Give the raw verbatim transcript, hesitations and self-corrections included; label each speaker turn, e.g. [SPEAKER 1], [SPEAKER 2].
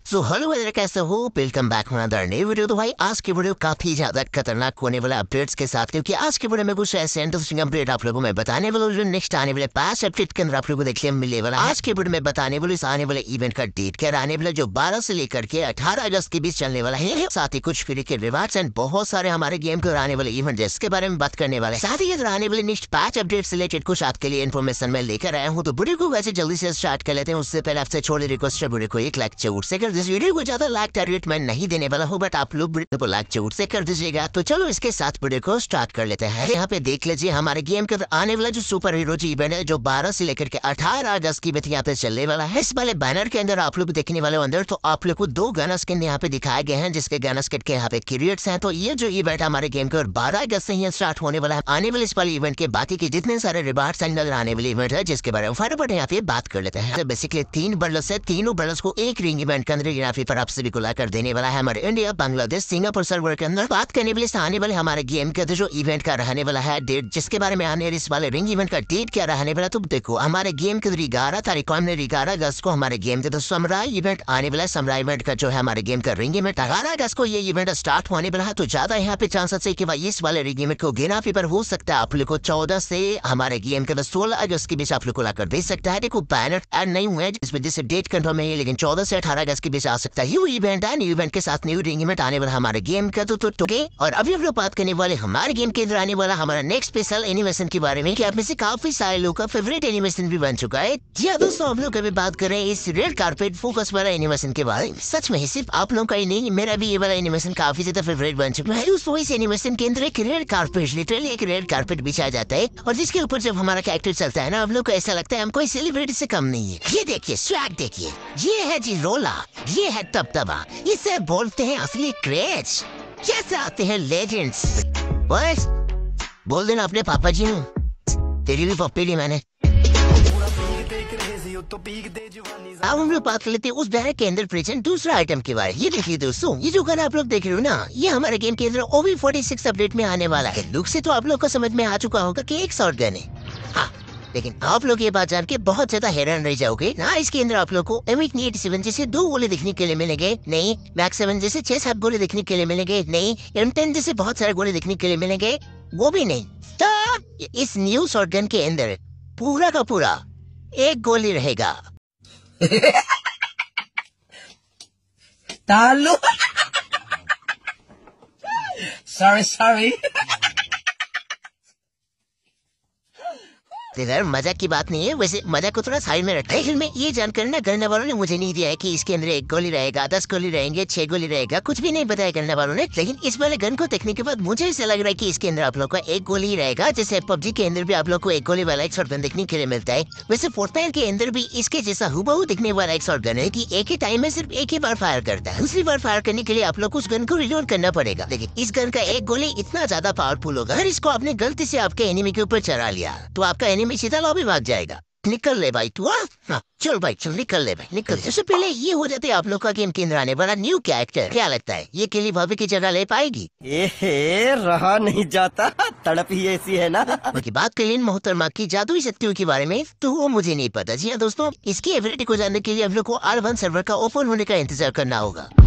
[SPEAKER 1] So hello welcome, कैसे हो? Welcome back another new video. तो भाई आज की वीडियो काफी ज्यादा खतरनाक होने वाला अपडेट्स के साथ, क्योंकि आज की वीडियो में कुछ ऐसे इंटरेस्टिंग अपडेट आप लोगों को मैं बताने वाला हूं जो नेक्स्ट आने वाले पांच अपडेट के अंदर आप लोगों को देखने मिलने वाला है। आज की वीडियो में बताने वाले इस आने वाले इवेंट का डेट क्या आने वाला, जो बारह से लेकर के अठारह अगस्त के बीच चलने वाला है। साथ ही कुछ फ्री के रिवार्ड्स एंड बहुत सारे हमारे गेम के आने वाले इवेंट जिसके बारे में बात करने वाले। साथ ही आने वाले नेक्स्ट पांच अपडेट से रिलेटेड कुछ आपके लिए इन्फॉर्मेशन मैं लेकर आया हूँ। तो वीडियो को वैसे जल्दी से स्टार्ट कर लेते हैं। उससे पहले आपसे छोटी रिक्वेस्ट है, वीडियो को एक लाइक जरूर से कर दीजिए। वीडियो को ज्यादा लाइक टारगेट मैं नहीं देने वाला हूँ, बट आप लोग वीडियो को लाइक जरूर से कर दीजिएगा। तो चलो इसके साथ वीडियो को स्टार्ट कर लेते हैं। यहाँ पे देख लीजिए हमारे गेम के अंदर आने वाला जो सुपर हीरो इवेंट है, जो बारह से लेकर के अठारह अगस्त की बीच यहाँ पे चलने वाला है। इस वाले बैनर के अंदर आप लोग देखने वाले अंदर तो आप लोग को दो गन स्किन यहाँ पे दिखाए गए हैं, जिसके गन स्किन के यहाँ पे क्रिएट्स हैं। तो ये जो इवेंट हमारे गेम के बारह अगस्त से ही स्टार्ट होने वाला है। आने वाले इस वाले इवेंट के बाकी के जितने सारे रिवार्ड्स अंदर आने वाले इवेंट है, जिसके बारे में फटाफट यहाँ पे बात कर लेते हैं। बेसिकली तीन बंडल्स है, तीनों बंडल्स को एक रिंग इवेंट के अंदर यहाँ पे आप सभी को लाकर देने वाला है हमारे इंडिया, बांग्लादेश, सिंगापुर सर्वर के अंदर। बात करने वाले आने वाले हमारे गेम के जो इवेंट का रहने वाला है डेट, जिसके बारे में आने इस वाले रिंग इवेंट का डेट क्या रहने वाला, तो देखो हमारे गेम के ग्यारह तारीख को हमने ग्यारह अगस्त को हमारे गेम के समुराई इवेंट आने वाला है। समुराई इवेंट का जो है हमारे गेम का रिंग इवेंट अठारह अगस्त को ये इवेंट स्टार्ट होने वाला है। तो ज्यादा यहाँ पे चांसेस है कि भाई इस वाले रिंग इवेंट को गिना पेपर हो सकता है आप लोग को चौदह से हमारे गेम के सोलह अगस्त के बीच आप लोग को लाकर दे सकता है। देखो बैनर एड नहीं हुए इस वजह से डेट कंफर्म है, लेकिन चौदह से अठारह अगस्त के बीच आ सकता है। न्यू इवेंट है, न्यू इवेंट के साथ न्यू रिंग इवेंट आने वाला हमारे गेम का। तो, तो, तो और अभी हम लोग बात करने वाले हमारे गेम के अंदर आने वाला हमारा नेक्स्ट स्पेशल एनिमेशन के बारे में, कि आप में से काफी सारे लोगों का फेवरेट एनिमेशन भी बन चुका है। जी हाँ दोस्तों, हम लोग अभी बात कर रहे हैं इस रेड कारपेट फोकस वाला एनिमेशन के बारे में। सच में सिर्फ आप लोगों का ही नहीं, मेरा भी ये वाला एनिमेशन काफी ज्यादा फेवरेट बन चुका है। उस इस एनिमेशन के अंदर एक रेड कारपेट, लिटरली एक रेड कारपेट बिछाया जाता है, और जिसके ऊपर जब हमारा कैरेक्टर चलता है ना, हम लोग को ऐसा लगता है हम कोई सेलिब्रिटी से कम नहीं है। ये देखिए स्वैग देखिए, ये है जी रोला, ये है तबतबा, इसे बोलते हैं असली क्रेज। कैसे आते हैं लेजेंड्स। बस बोल देना अपने पापा जी हूँ, तेरी भी पप्पी ली मैंने। अब हम लोग बात कर लेते हैं उस बैरक के अंदर प्रेजेंट दूसरा आइटम के बारे में। ये देखिए दोस्तों, ये जो गन आप लोग देख रहे हो ना, ये हमारे गेम के अंदर O B forty six update में आने वाला है। लुक से तो आप लोग को समझ में आ चुका होगा कि एक शॉट गन है, हाँ, लेकिन आप लोग ये बात जान के बहुत ज्यादा हैरान रह जाओगे ना। इसके अंदर आप लोग को एम एटी सेवन जैसे दो गोले देखने के लिए मिलेंगे, नहीं मैक्स सेवन जैसे छह सात गोले देखने के लिए मिलेंगे, नहीं एम टेन जैसे बहुत सारे गोले देखने के लिए मिलेंगे, वो भी नहीं। तो इस न्यू शॉट गन के अंदर पूरा का पूरा एक गोली रहेगा।
[SPEAKER 2] तालू सॉरी सॉरी
[SPEAKER 1] यार मजाक की बात नहीं है, वैसे मजाक को थोड़ा साइड में रखते हैं। में ये जानकर ना करने वालों ने मुझे नहीं दिया है कि इसके अंदर एक गोली रहेगा, दस गोली रहेंगे, छह गोली रहेगा, कुछ भी नहीं बताया करने वालों ने। लेकिन इस वाले गन को देखने के बाद मुझे ऐसा लग रहा है कि इसके अंदर आप लोग का एक गोली ही रहेगा, जैसे पबजी के अंदर भी आप लोग को एक गोली वाला एक शॉट गन देखने के लिए मिलता है। वैसे फोर्टनाइट के अंदर भी इसके जैसा हुबहू दिखने वाला एक शॉट गन है, कि एक ही टाइम में सिर्फ एक ही बार फायर करता है। दूसरी बार फायर करने के लिए आप लोग उस गन को रिलोड करना पड़ेगा। लेकिन इस गन का एक गोली इतना ज्यादा पावरफुल होगा, अगर इसको आपने गलती से आपके एनिमी के ऊपर चढ़ा लिया तो आपका एनिमी सीधा लॉबी भाग जाएगा। निकल ले भाई तू, हाँ चल भाई चल, निकल ले भाई निकल। इससे पहले ये हो जाते आप लोग का गेम के अंदर आने वाला न्यू कैरेक्टर, क्या लगता है ये केली भाभी की जगह ले पाएगी?
[SPEAKER 2] ए रहा नहीं जाता, तड़प ही ऐसी है ना।
[SPEAKER 1] बाकी बात करें मोहतरमा की जादुई शक्तियों के बारे में, तो वो मुझे नहीं पता। जी हाँ दोस्तों, इसकी एबिलिटी को जानने के लिए हम लोग को आर वन सर्वर का ओपन होने का इंतजार करना होगा।